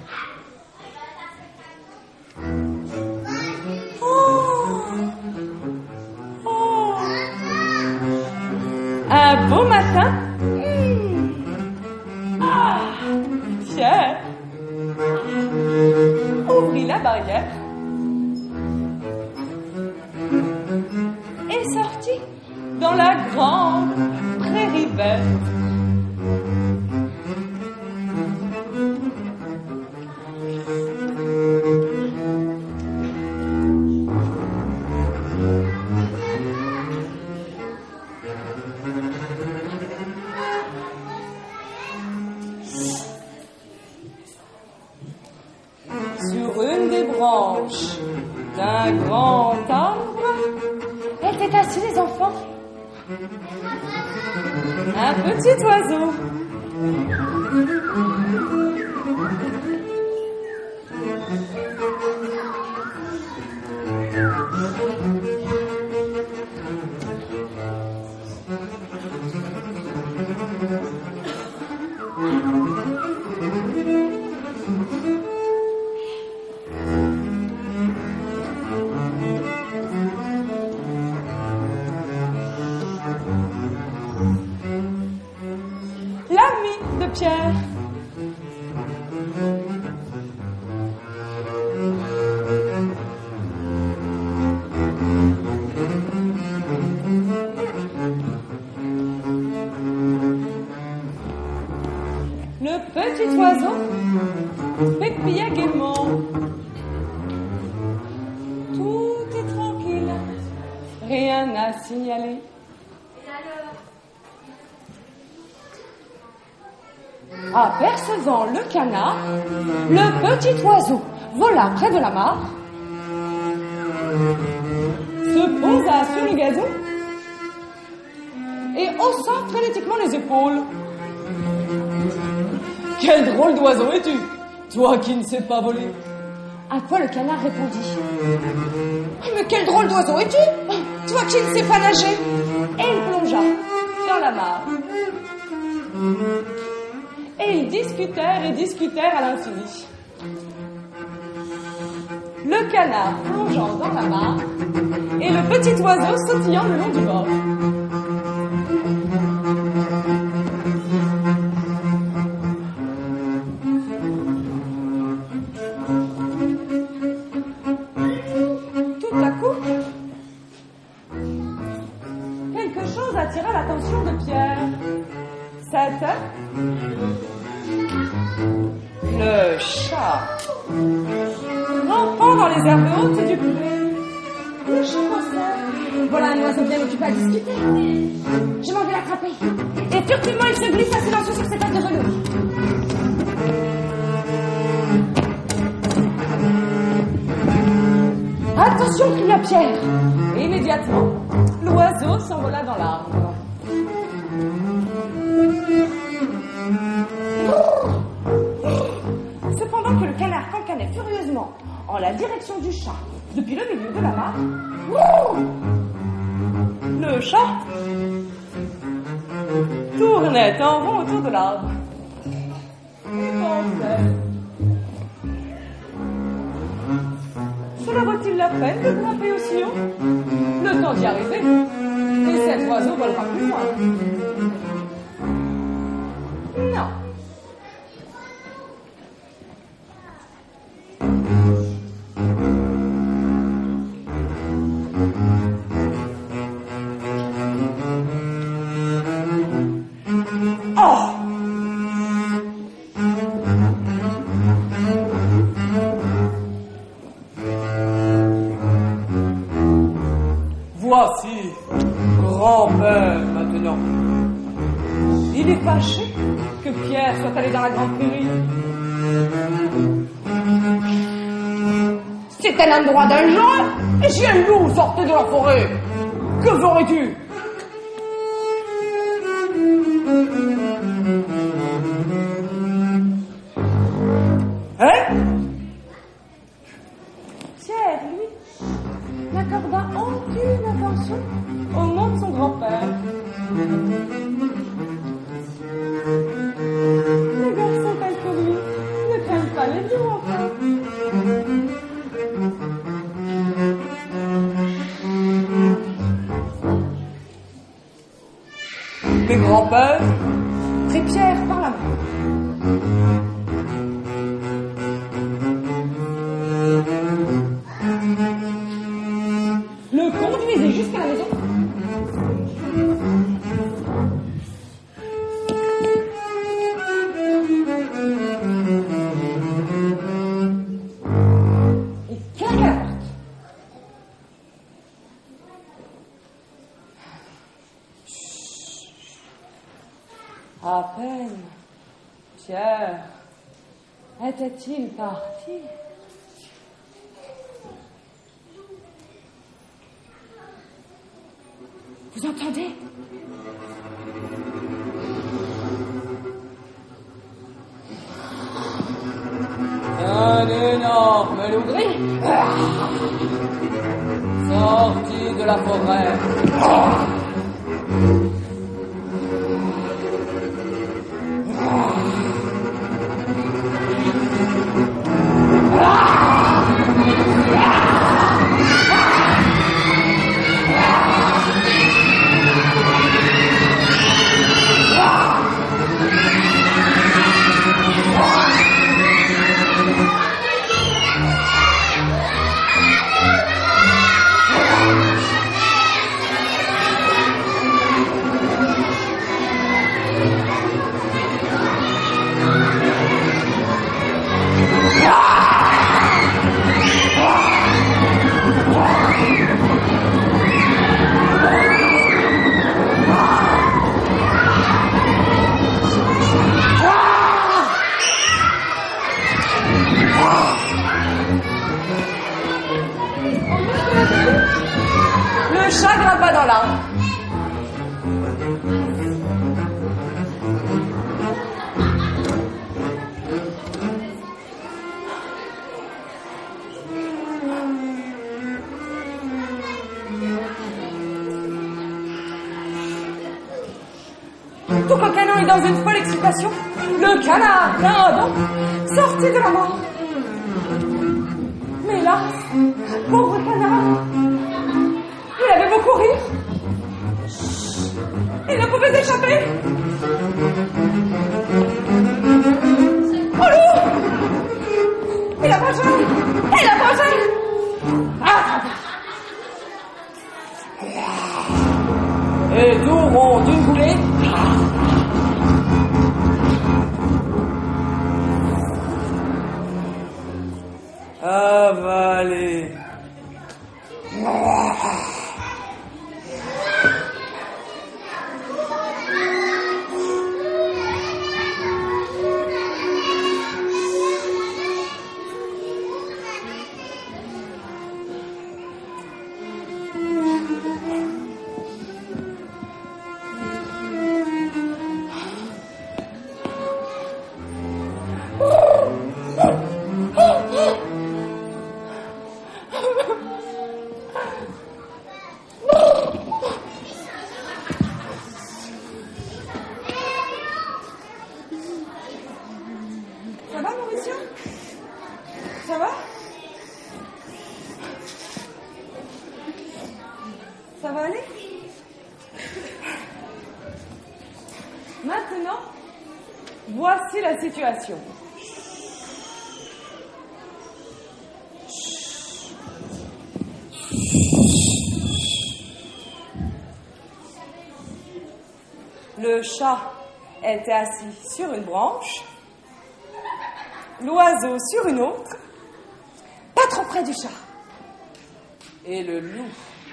Un beau matin. Ah, Pierre ouvrit la barrière et sortit dans la grande prairie verte. Sur une des branches d'un grand arbre étaient assis les enfants. Un petit oiseau. L'ami de Pierre. Le petit oiseau pépillait gaiement. Tout est tranquille, rien à signaler. Apercevant le canard, le petit oiseau vola près de la mare, se posa sur le gazon et haussa frénétiquement les épaules. Quel drôle d'oiseau es-tu, toi qui ne sais pas voler? À quoi le canard répondit: mais quel drôle d'oiseau es-tu, toi qui ne sais pas nager? Et il plongea dans la mare. Et ils discutèrent à l'infini. Le canard plongeant dans la mare et le petit oiseau sautillant le long du bord. Tout à coup, quelque chose attira l'attention de Pierre. C'était le chat, rampant dans les herbes hautes du pré. Le chat pensait: voilà un oiseau bien occupé à discuter. Je m'en vais l'attraper. Et furtivement, il se glissa silencieux sur ses pattes de velours. Attention, cria Pierre. Et immédiatement, l'oiseau s'envola dans l'arbre. Cependant que le canard cancanait furieusement en la direction du chat depuis le milieu de la mare, le chat tournait en rond autour de l'arbre et pensait: cela vaut-il la peine de grimper aussi haut? Le temps d'y arriver, et cet oiseau volera plus loin. Non. Oh! Voici grand-père maintenant. Il est fâché que Pierre soit allé dans la grande prairie. C'est un endroit dangereux, et si un loup sortait de la forêt, que ferais-tu? Hein? Pierre, lui, n'accorda aucune attention au nom de son grand-père. Les garçons tels que lui ne craignent pas les loups. Le conduisez jusqu'à la maison. Et claquez la porte. À peine Pierre était-il parti. Vous entendez? Un énorme loup gris sorti de la forêt. Le chat grimpa dans l'arbre. Tout qu'un canin est dans une folle excitation. Le canard d'un bond sorti de la mort. Mais là, pauvre canard, il avait beau courir, il ne pouvait échapper. Oh loup! Il approchait! Il approchait! Ah! Et tout rond d'une coulée. Avalé. Ça va, Mauricio? Ça va? Ça va aller? Maintenant, voici la situation. Le chat était assis sur une branche, l'oiseau sur une autre, pas trop près du chat. Et le loup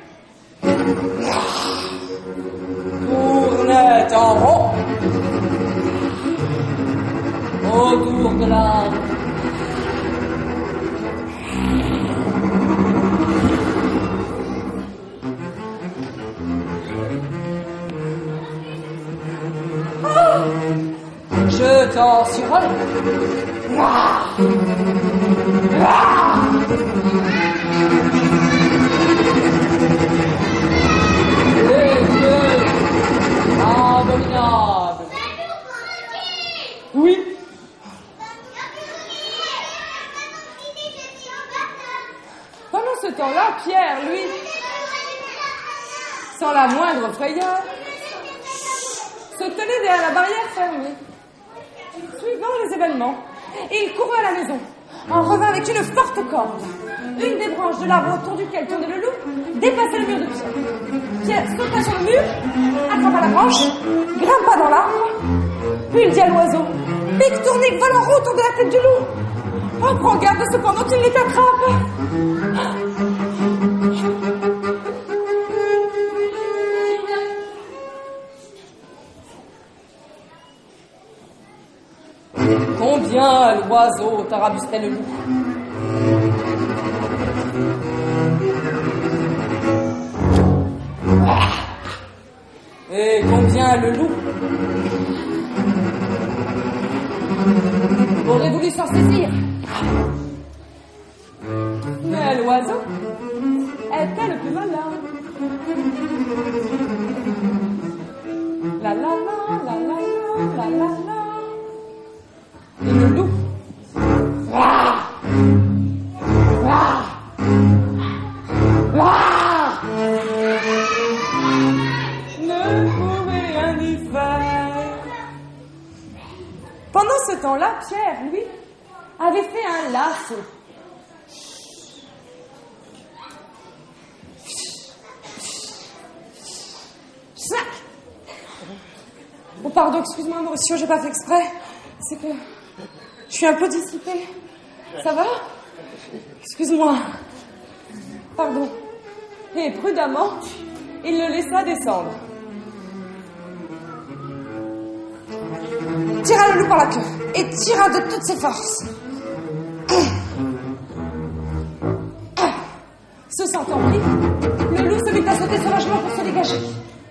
tournait en rond autour de l'arbre. Jetant sur un. Les yeux abominables. Oui. Pendant ce temps-là, Pierre, lui, sans la moindre frayeur, se tenait derrière la barrière fermée. événement. Il courut à la maison, en revint avec une forte corde. Une des branches de l'arbre autour duquel tournait le loup dépassait le mur de Pierre. Pierre sauta sur le mur, attrapa la branche, grimpa dans l'arbre, puis il dit à l'oiseau: pique, tournique, vole en roue autour de la tête du loup. Oh, prends garde cependant qu'il ne t'attrape. Combien l'oiseau tarabustait le loup. Et combien le loup aurait voulu s'en saisir. Mais l'oiseau était le plus malin. La la la la la la la la. Et le loup ne pouvait rien y faire. Pendant ce temps-là, Pierre, lui, avait fait un lasso. Sac. Oh, pardon, excuse-moi, monsieur, j'ai pas fait exprès. C'est que je suis un peu dissipée. Ça va? Excuse-moi. Pardon. Et prudemment, il le laissa descendre. Tira le loup par la queue et tira de toutes ses forces. Se sentant pris, le loup se mit à sauter sauvagement pour se dégager.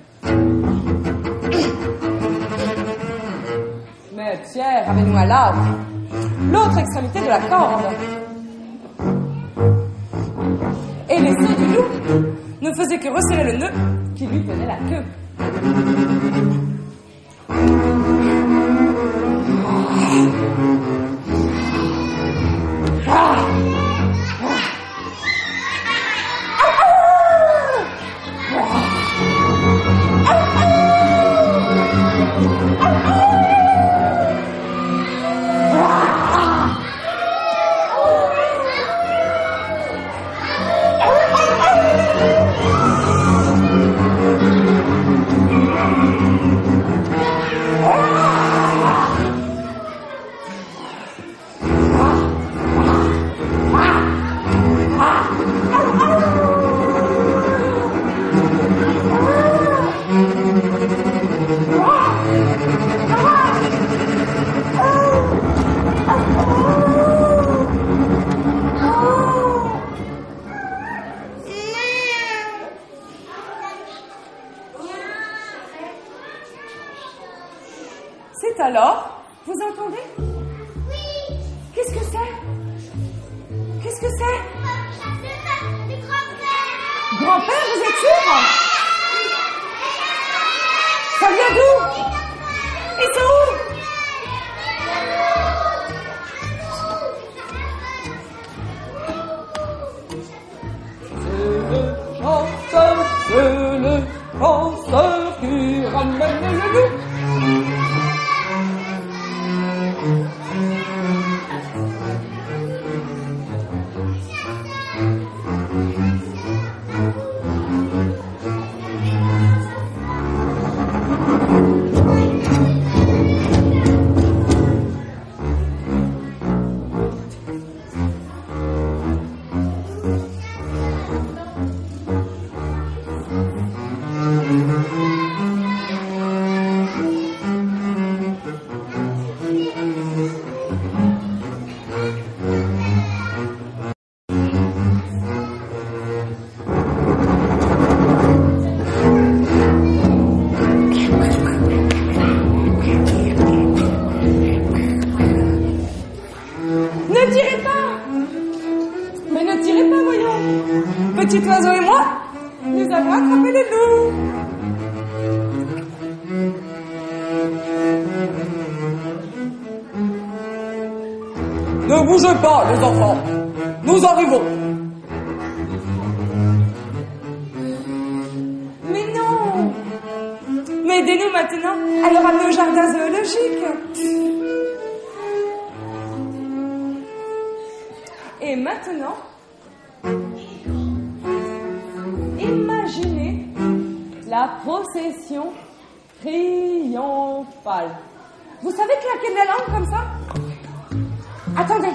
Mais Pierre avait noué à l'arbre l'autre extrémité de la corde. Et les sauts du loup ne faisaient que resserrer le nœud qui lui tenait la queue. C'est alors, vous entendez? Oui. Qu'est-ce que c'est? Qu'est-ce que c'est? Du grand-père. Grand-père, vous êtes sûr? Ça vient d'où? Et c'est où? C'est le penseur qui ramène le loup. Petit oiseau et moi, nous avons attrapé le loup. Ne bougez pas, les enfants. Nous arrivons. Mais non. Mais aidez-nous maintenant à le ramener au jardin zoologique. Et maintenant, imaginez la procession triomphale. Vous savez claquer des langues comme ça? Attendez.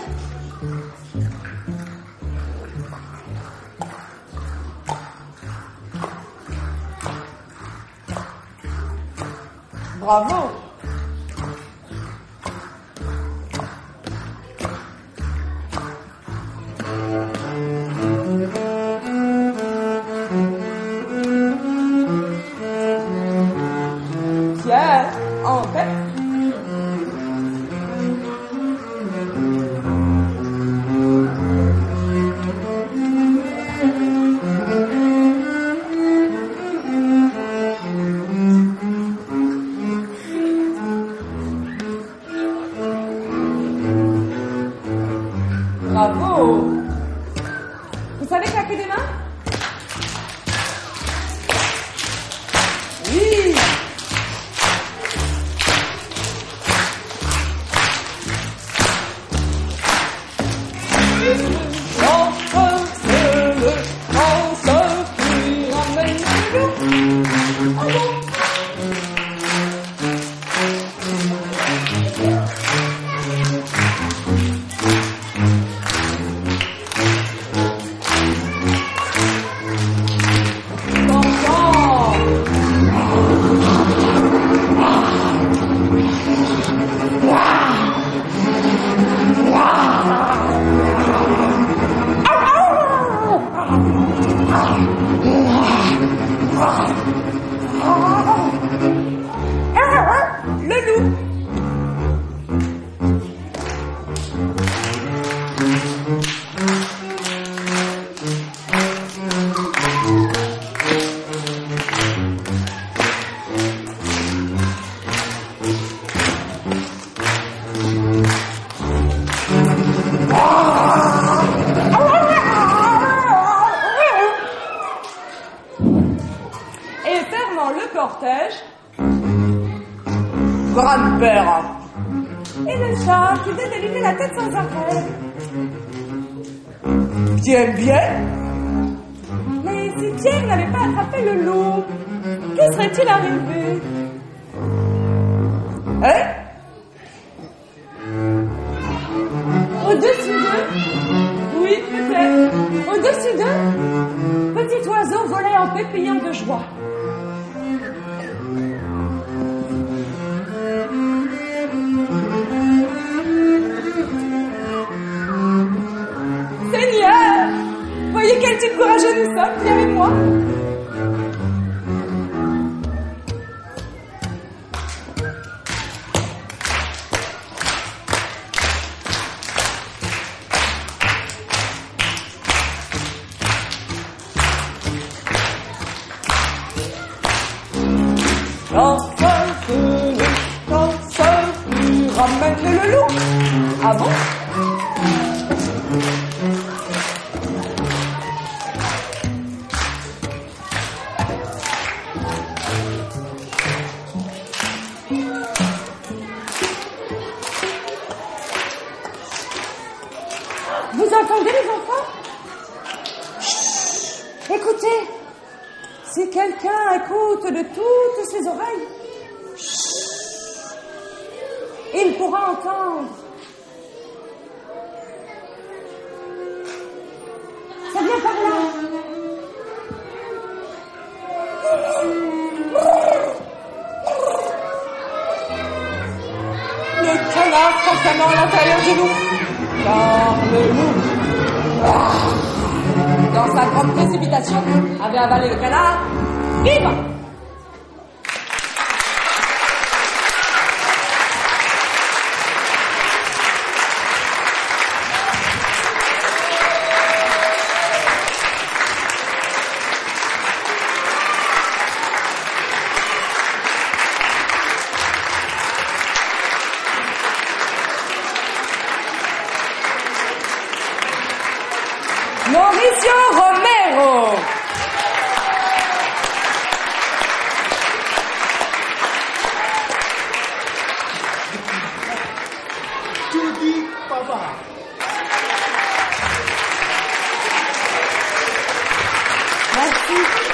Bravo. Tiens, en tête. Bravo. Vous savez claquer des mains? Oui. Le loup. Et fermant le cortège, grand-père. Et le chat qui vient d'allumer la tête sans arrêt. Bien. Mais si Pierre n'avait pas attrapé le loup, que serait-il arrivé? Hein? Au-dessus d'eux? Oui, peut-être. Au-dessus d'eux, petit oiseau volait en pépillant de joie. Seigneur, voyez quel type courageux nous sommes, Pierre et moi. Danseur, ramène le loup. Ah bon? Vous entendez les enfants? Chut. Écoutez, si quelqu'un écoute de toutes ses oreilles, chut, il pourra entendre. Ça vient par là. Le canard proclamant à l'intérieur du loup. Car le loup, dans sa grande précipitation, avait avalé le canard. Vive! Mauricio Romero. Judy Papa. Merci.